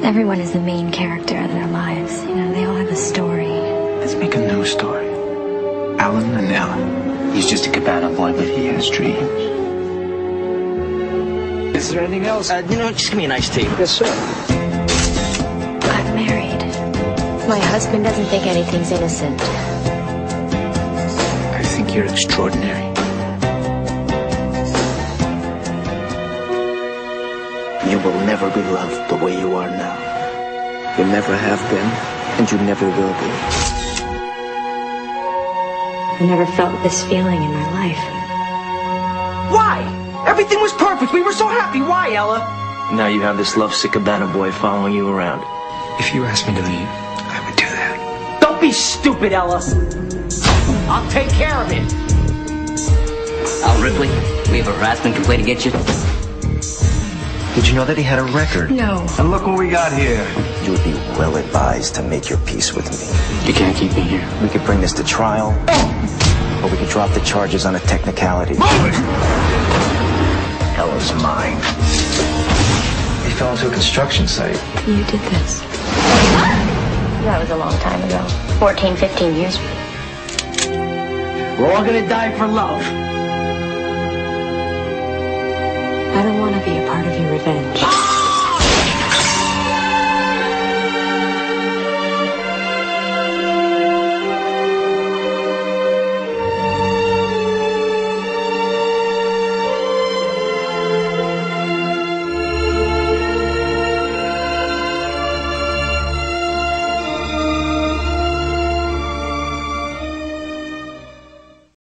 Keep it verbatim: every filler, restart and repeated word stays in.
Everyone is the main character of their lives. You know, they all have a story. Let's make a new story. Alan and Ella. He's just a cabana boy, but he has dreams. Is there anything else? Uh, you know, just give me an iced tea. Yes, sir. I'm married. My husband doesn't think anything's innocent. I think you're extraordinary. You will never be loved the way you are now. You never have been, and you never will be. I never felt this feeling in my life. Why? Everything was perfect. We were so happy. Why, Ella? Now you have this lovesick cabana boy following you around. If you asked me to leave, I would do that. Don't be stupid, Ella. I'll take care of it. Al Ripley, we have a harassment complaint against you. Did you know that he had a record? No. And look what we got here. You would be well advised to make your peace with me. You can't keep me here. We could bring this to trial, or we could drop the charges on a technicality. Ella's mine. He fell into a construction site. You did this. That was a long time ago. fourteen, fifteen years. We're all gonna die for love. I don't want to be a part of your revenge.